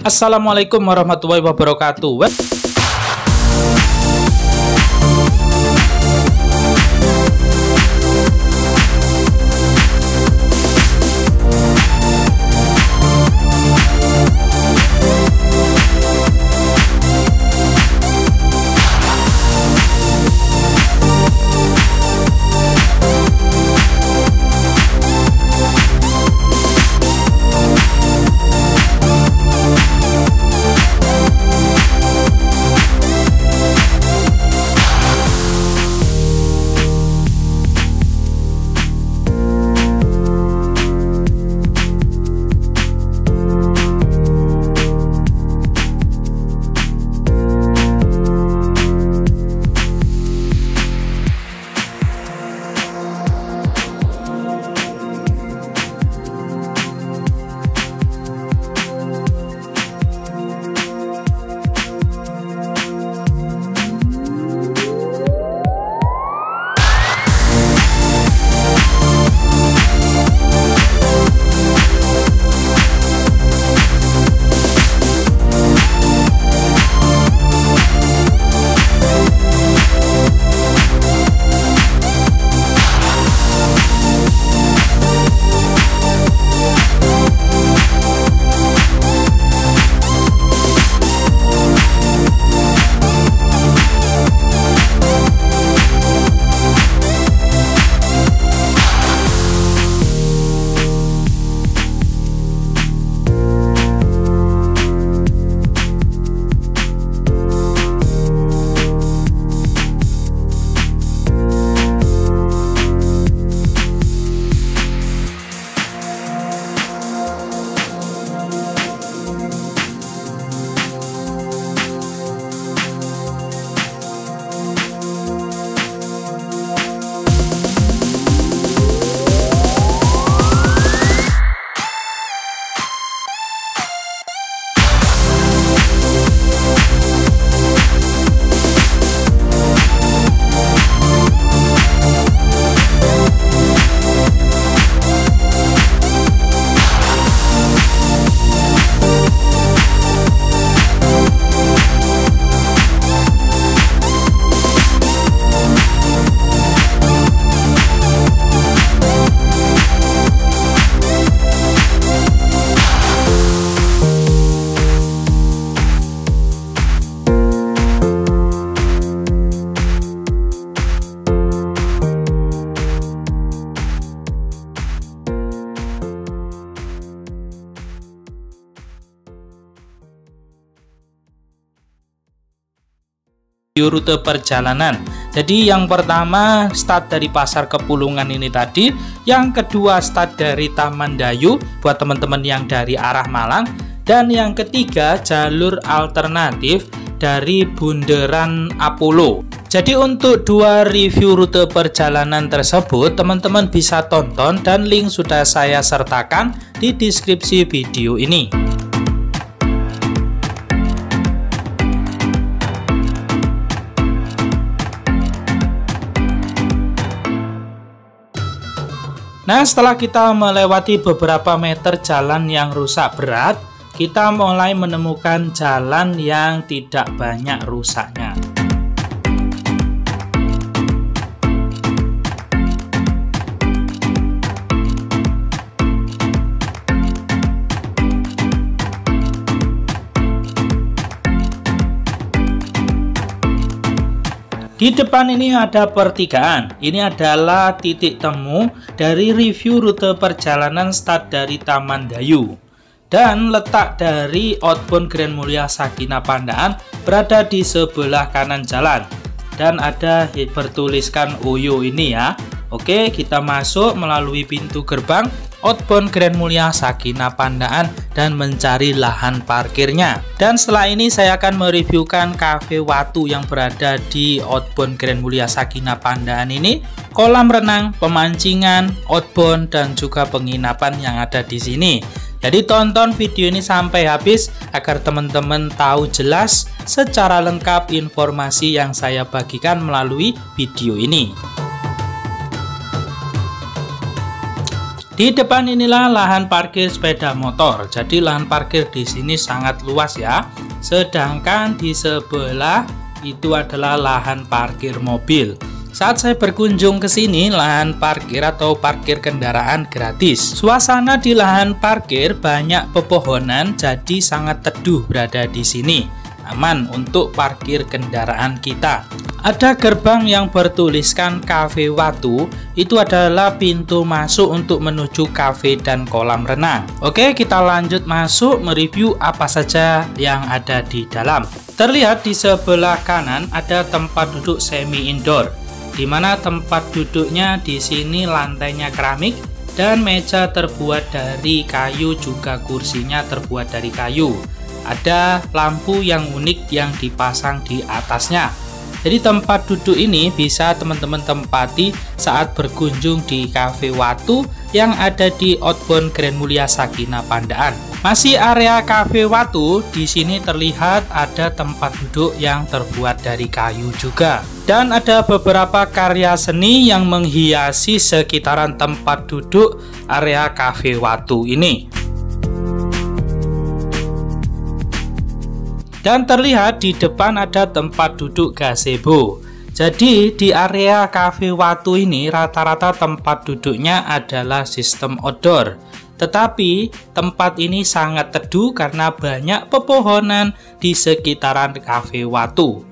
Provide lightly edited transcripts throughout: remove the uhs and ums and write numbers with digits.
Assalamualaikum warahmatullahi wabarakatuh. Rute perjalanan. Jadi yang pertama start dari Pasar Kepulungan ini tadi, yang kedua start dari Taman Dayu buat teman-teman yang dari arah Malang, dan yang ketiga jalur alternatif dari Bundaran Apollo. Jadi untuk dua review rute perjalanan tersebut teman-teman bisa tonton dan link sudah saya sertakan di deskripsi video ini. Nah, setelah kita melewati beberapa meter jalan yang rusak berat, kita mulai menemukan jalan yang tidak banyak rusaknya. Di depan ini ada pertigaan. Ini adalah titik temu dari review rute perjalanan start dari Taman Dayu. Dan letak dari outbound Grand Mulia Sakinah Pandaan berada di sebelah kanan jalan. Dan ada bertuliskan Oyo ini ya. Oke, kita masuk melalui pintu gerbang outbound Grand Mulia Sakinah Pandaan dan mencari lahan parkirnya. Dan setelah ini saya akan mereviewkan Cafe Watu yang berada di outbound Grand Mulia Sakinah Pandaan ini, kolam renang, pemancingan, outbound, dan juga penginapan yang ada di sini. Jadi tonton video ini sampai habis agar teman-teman tahu jelas secara lengkap informasi yang saya bagikan melalui video ini. Di depan inilah lahan parkir sepeda motor. Jadi lahan parkir di sini sangat luas ya. Sedangkan di sebelah itu adalah lahan parkir mobil. Saat saya berkunjung ke sini, lahan parkir atau parkir kendaraan gratis. Suasana di lahan parkir banyak pepohonan, jadi sangat teduh berada di sini. Aman untuk parkir kendaraan kita. Ada gerbang yang bertuliskan Cafe Watu, itu adalah pintu masuk untuk menuju kafe dan kolam renang. Oke, kita lanjut masuk mereview apa saja yang ada di dalam. Terlihat di sebelah kanan ada tempat duduk semi indoor, di mana tempat duduknya di sini lantainya keramik dan meja terbuat dari kayu, juga kursinya terbuat dari kayu. Ada lampu yang unik yang dipasang di atasnya. Jadi tempat duduk ini bisa teman-teman tempati saat berkunjung di Cafe Watu yang ada di Outbound Grand Mulia Sakinah Pandaan. Masih area Cafe Watu, di sini terlihat ada tempat duduk yang terbuat dari kayu juga. Dan ada beberapa karya seni yang menghiasi sekitaran tempat duduk area Cafe Watu ini. Dan terlihat di depan ada tempat duduk gazebo. Jadi di area Cafe Watu ini rata-rata tempat duduknya adalah sistem outdoor. Tetapi tempat ini sangat teduh karena banyak pepohonan di sekitaran Cafe Watu.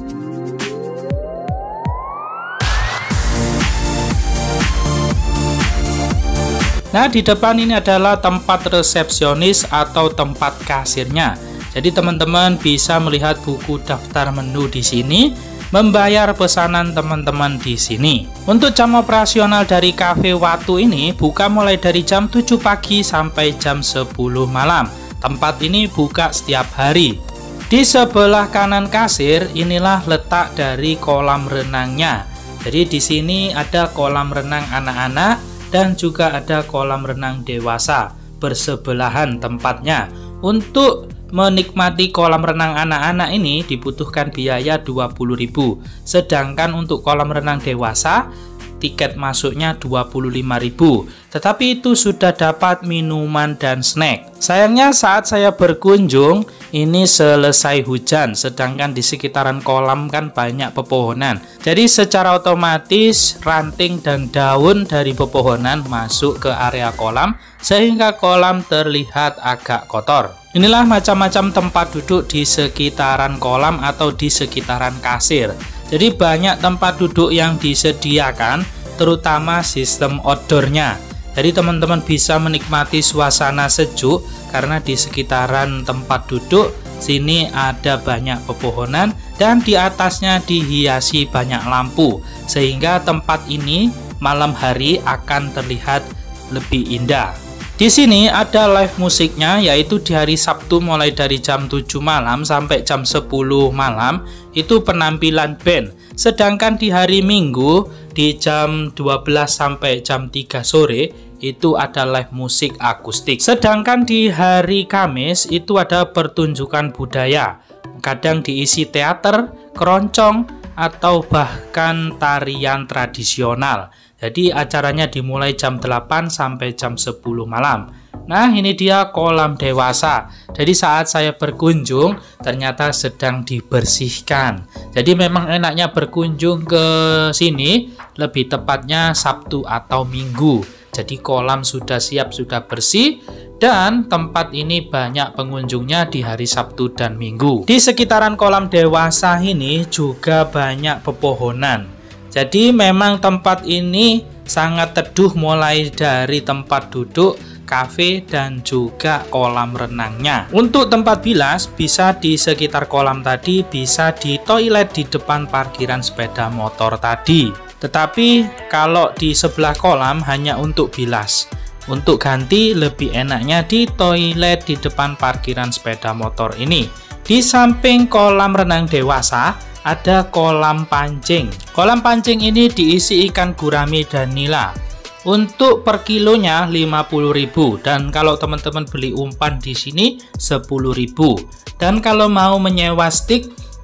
Nah, di depan ini adalah tempat resepsionis atau tempat kasirnya. Jadi teman-teman bisa melihat buku daftar menu di sini, membayar pesanan teman-teman di sini. Untuk jam operasional dari Cafe Watu ini buka mulai dari jam 7 pagi sampai jam 10 malam. Tempat ini buka setiap hari. Di sebelah kanan kasir inilah letak dari kolam renangnya. Jadi di sini ada kolam renang anak-anak dan juga ada kolam renang dewasa bersebelahan tempatnya. Untuk menikmati kolam renang anak-anak ini dibutuhkan biaya 20.000. Sedangkan untuk kolam renang dewasa tiket masuknya 25.000. Tetapi itu sudah dapat minuman dan snack. Sayangnya saat saya berkunjung ini selesai hujan, sedangkan di sekitaran kolam kan banyak pepohonan. Jadi secara otomatis ranting dan daun dari pepohonan masuk ke area kolam sehingga kolam terlihat agak kotor. Inilah macam-macam tempat duduk di sekitaran kolam atau di sekitaran kasir. Jadi banyak tempat duduk yang disediakan, terutama sistem outdoornya. Jadi teman-teman bisa menikmati suasana sejuk karena di sekitaran tempat duduk sini ada banyak pepohonan dan di atasnya dihiasi banyak lampu sehingga tempat ini malam hari akan terlihat lebih indah. Di sini ada live musiknya, yaitu di hari Sabtu mulai dari jam 7 malam sampai jam 10 malam itu penampilan band. Sedangkan di hari Minggu di jam 12 sampai jam 3 sore itu ada live musik akustik. Sedangkan di hari Kamis itu ada pertunjukan budaya. Kadang diisi teater, keroncong, atau bahkan tarian tradisional. Jadi acaranya dimulai jam 8 sampai jam 10 malam. Nah, ini dia kolam dewasa. Jadi saat saya berkunjung ternyata sedang dibersihkan. Jadi memang enaknya berkunjung ke sini lebih tepatnya Sabtu atau Minggu. Jadi kolam sudah siap, sudah bersih, dan tempat ini banyak pengunjungnya di hari Sabtu dan Minggu. Di sekitaran kolam dewasa ini juga banyak pepohonan. Jadi memang tempat ini sangat teduh mulai dari tempat duduk, kafe, dan juga kolam renangnya. Untuk tempat bilas bisa di sekitar kolam tadi, bisa di toilet di depan parkiran sepeda motor tadi. Tetapi kalau di sebelah kolam hanya untuk bilas. Untuk ganti lebih enaknya di toilet di depan parkiran sepeda motor ini. Di samping kolam renang dewasa ada kolam pancing. Kolam pancing ini diisi ikan gurami dan nila. Untuk per kilonya 50.000 dan kalau teman-teman beli umpan di sini 10.000. Dan kalau mau menyewa stick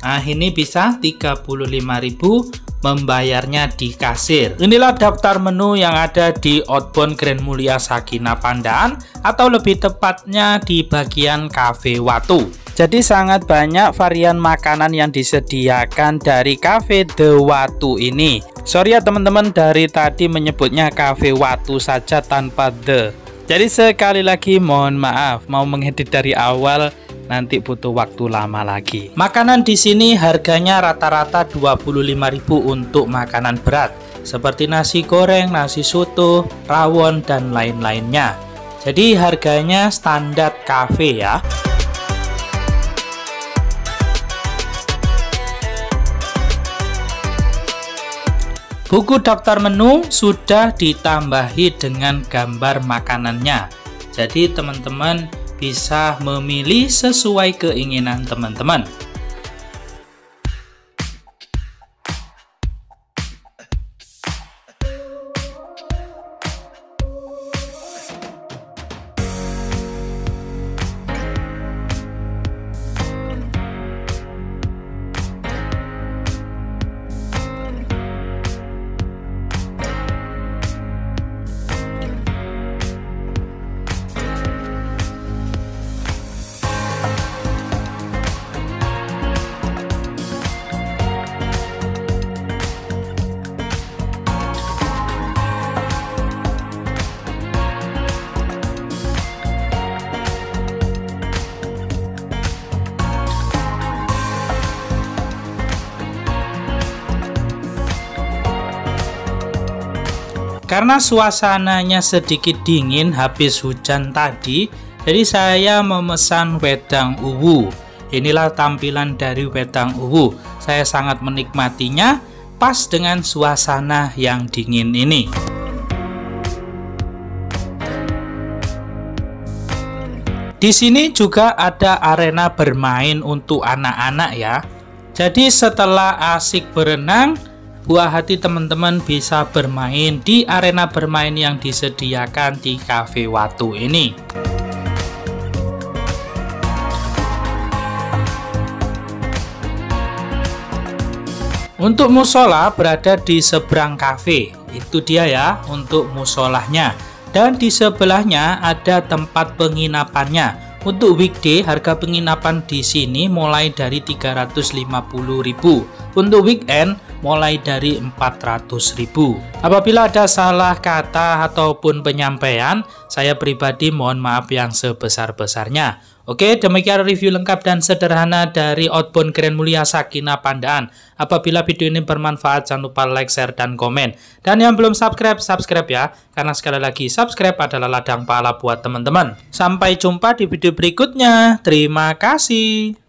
Nah, ini bisa 35.000, membayarnya di kasir. Inilah daftar menu yang ada di outbound Grand Mulia Sakinah Pandaan, atau lebih tepatnya di bagian Cafe Watu. Jadi sangat banyak varian makanan yang disediakan dari Cafe The Watu ini. Sorry ya teman-teman, dari tadi menyebutnya Cafe Watu saja tanpa the. Jadi sekali lagi mohon maaf, mau mengedit dari awal nanti butuh waktu lama lagi. Makanan di sini harganya rata-rata 25.000 untuk makanan berat, seperti nasi goreng, nasi soto, rawon, dan lain-lainnya. Jadi harganya standar cafe ya. Buku daftar menu sudah ditambahi dengan gambar makanannya. Jadi teman-teman bisa memilih sesuai keinginan teman-teman. Karena suasananya sedikit dingin habis hujan tadi, jadi saya memesan wedang uwu. Inilah tampilan dari wedang uwu. Saya sangat menikmatinya, pas dengan suasana yang dingin ini. Di sini juga ada arena bermain untuk anak-anak ya. Jadi setelah asik berenang, buah hati teman-teman bisa bermain di arena bermain yang disediakan di Cafe Watu ini. Untuk musola berada di seberang kafe. Itu dia ya untuk musolahnya. Dan di sebelahnya ada tempat penginapannya. Untuk weekday harga penginapan di sini mulai dari 350.000. Untuk weekend mulai dari 400.000. Apabila ada salah kata ataupun penyampaian, saya pribadi mohon maaf yang sebesar-besarnya. Oke, demikian review lengkap dan sederhana dari outbound Grand Mulia Sakinah Pandaan. Apabila video ini bermanfaat, jangan lupa like, share, dan komen. Dan yang belum subscribe, subscribe ya. Karena sekali lagi, subscribe adalah ladang pahala buat teman-teman. Sampai jumpa di video berikutnya. Terima kasih.